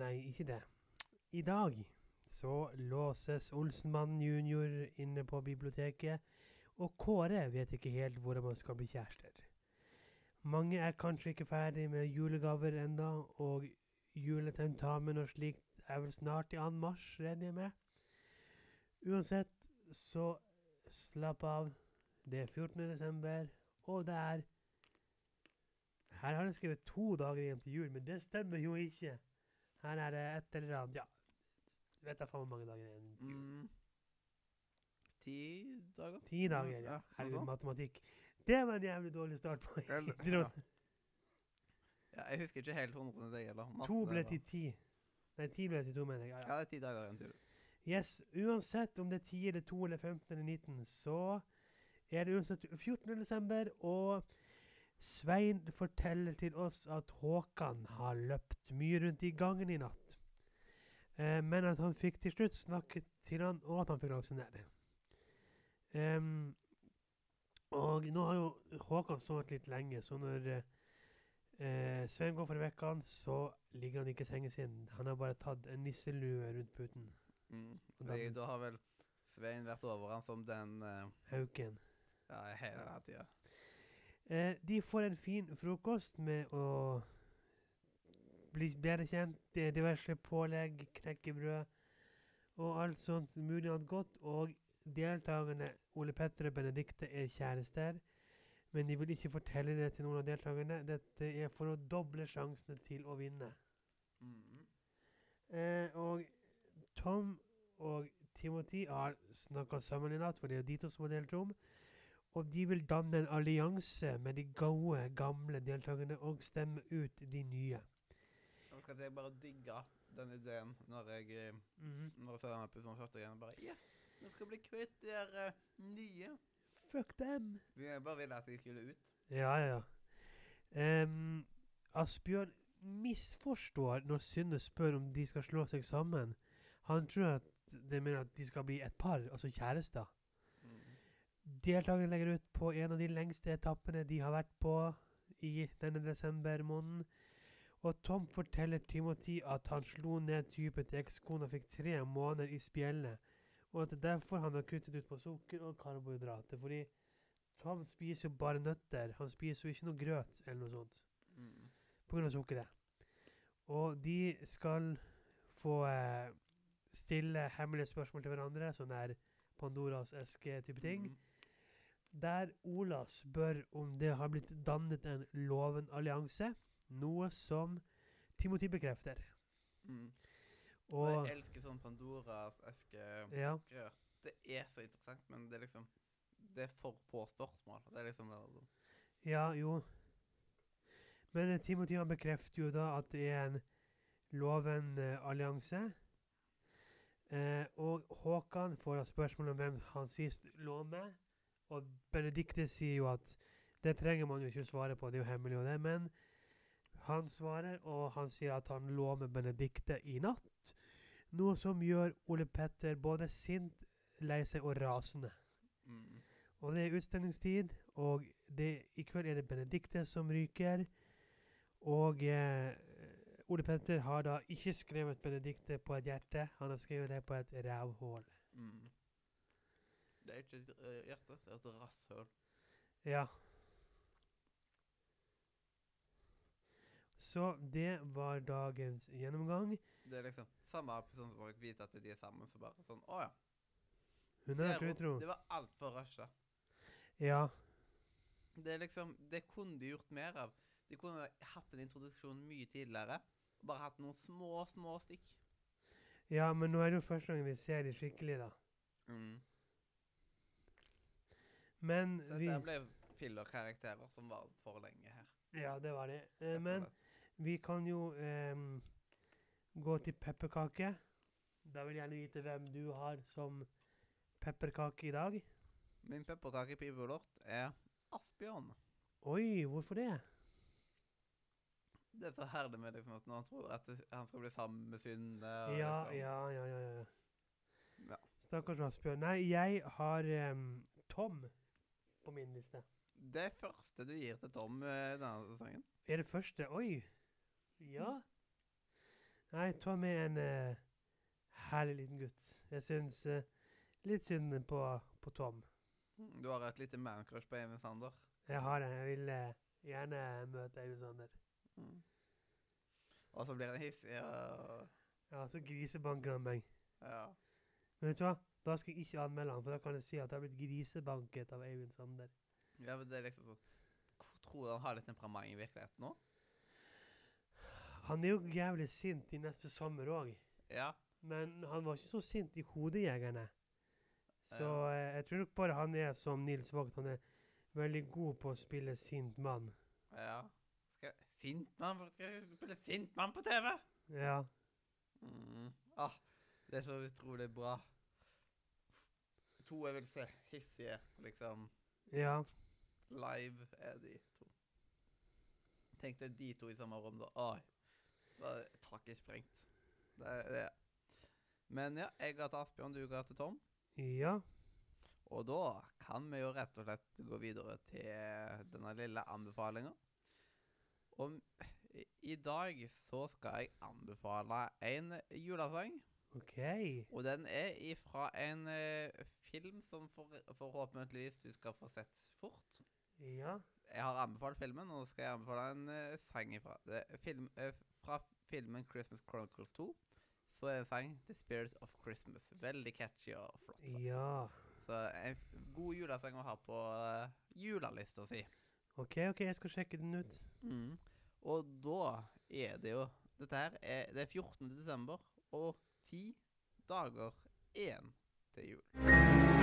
Nei, ikke det. I dag så låses Olsenmannen junior inne på biblioteket, og Kåre vet ikke helt hvordan man skal bli kjærester. Mange er kanskje ikke ferdig med julegaver enda, og juletentamen og slikt er vel snart i anmarsj, regner jeg med. Uansett, så slapp av. Det er 14. desember, og det er... Her har jeg skrevet 2 dager igjen til jul, men det stemmer jo ikke. Her er det et eller annet, ja. Vet jeg faen hvor mange dager igjen til jul. 10 dager? 10 dager, ja. Herregud, matematikk. Det var en jævlig dårlig start på. Ja, jeg husker ikke helt 100 deg, eller? 2 ble til 10. Nei, 10 ble til 2, mener jeg. Ja, det er 10 dager igjen til jul. Yes, uansett om det er 10 eller 2 eller 15 eller 19, så er det uansett 14. desember, og Svein forteller til oss at Håkan har løpt mye rundt i gangen i natt. Men at han fikk til slutt snakket til han, og at han fikk lagt seg ned. Og nå har jo Håkan sovet litt lenge, så når Svein går for å vekke han, så ligger han ikke i sengen sin. Han har bare tatt en nisselue rundt puten. Da har vel Svein vært over han som den... Hauken. Ja, hele den tiden. De får en fin frokost med å bli bedre kjent, diverse pålegg, knekkebrød og alt sånt mulig annet godt, og deltakerne Ole Petter og Benedikte er kjærester, men de vil ikke fortelle det til noen av deltakerne. Dette er for å doble sjansene til å vinne. Og Tom og Timothy har snakket sammen i natt, for det er de to som har delt rom, og de vil danne en allianse med de gode, gamle deltakerne og stemme ut de nye. Jeg bare digger den ideen når jeg ser den episoden første gang. Bare, ja, nå skal jeg bli kvitt de der nye. Fuck dem! Jeg bare ville at de skulle ut. Ja. Asbjørn misforstår når Synne spør om de skal slå seg sammen. Han tror at det mener at de skal bli et par, altså kjærester. Deltakerne legger ut på en av de lengste etappene de har vært på i denne desembermåneden, og Tom forteller Timothy at han slo ned typen til ekskona og fikk 3 måneder i spjellet, og at det er derfor han har kuttet ut på sukker og karbohydrater, fordi Tom spiser jo bare nøtter, han spiser jo ikke noe grøt eller noe sånt, på grunn av sukkeret. Og de skal få stille hemmelige spørsmål til hverandre, sånn der Pandoras eske-type ting, der Ola spør om det har blitt dannet en loven-allianse, noe som Timothy bekrefter. Og jeg elsker sånn Pandoras eske-grør. Det er så interessant, men det er liksom, det er for på spørsmål. Det er liksom... Ja, jo. Men Timothy han bekrefter jo da at det er en loven-allianse. Og Håkan får da spørsmål om hvem han sist lå med, og Benedikte sier jo at det trenger man jo ikke svare på, det er jo hemmelig og det, men han svarer, og han sier at han lå med Benedikte i natt, noe som gjør Ole Petter både sint, lei seg og rasende. Og det er utstemningstid, og i kveld er det Benedikte som ryker, og Ole Petter har da ikke skrevet Benedikte på et hjerte, han har skrevet det på et rævhål. Det er ikke et hjerte, det er et rasshøl. Ja. Så det var dagens gjennomgang. Det er liksom samme person som fikk vite at de er sammen, så bare sånn, åja. Hun har vært utro. Det var alt for rushet. Ja. Det er liksom, det kunne de gjort mer av. De kunne hatt en introduksjon mye tidligere, og bare hatt noen små stikk. Ja, men nå er det jo første gang vi ser de skikkelig da. Men så dette ble filler-karakterer som var for lenge her. Ja, det var det. Men vi kan jo gå til pepperkake. Da vil jeg gjerne vite hvem du har som pepperkake i dag. Min pepperkake i pipelort er Asbjørn. Oi, hvorfor det? Det er så herlig med liksom, at når han tror at han skal bli sammen med Synne. Ja. Stakkars Asbjørn. Nei, jeg har Tom på min liste. Det er første du gir til Tom denne sesongen. Er det første? Oi. Ja. Nei, Tom er en herlig liten gutt. Jeg synes litt synd på Tom. Du har et lite man-crush på Eivind Sander? Jeg har det. Jeg vil gjerne møte Eivind Sander. Og så blir han hissig og... Ja, så grisebanker han meg. Ja. Men vet du hva? Da skal jeg ikke anmelde han, for da kan jeg si at jeg har blitt grisebanket av Eivind Sander. Ja, men det er liksom sånn... Tror du han har litt temperament i virkeligheten nå? Han er jo jævlig sint i neste sommer også. Ja. Men han var ikke så sint i Hodejegerne. Så jeg tror nok bare han er som Nils Vogt. Han er veldig god på å spille sint mann. Ja. Sint mann? Skal jeg spille sint mann på TV? Ja. Det er så utrolig bra. To jeg vil se hissige, liksom. Ja. Live er de to. Tenk deg de to i samme rom da. Da er taket sprengt. Det er det. Men ja, jeg ga til Asbjørn, du ga til Tom. Ja. Og da kan vi jo rett og slett gå videre til denne lille anbefalingen. Og i dag så skal jeg anbefale en julesang. Ok. Og den er ifra en film som forhåpentligvis du skal få sett fort. Ja. Jeg har anbefalt filmen, og nå skal jeg anbefale en sang fra filmen Christmas Chronicles 2. Så er det en sang, The Spirit of Christmas. Veldig catchy og flott. Ja. Så en god julesang å ha på julelista si. Ok, jeg skal sjekke den ut. Og da er det jo, det er 14. desember, og 10 dager igjen til jul.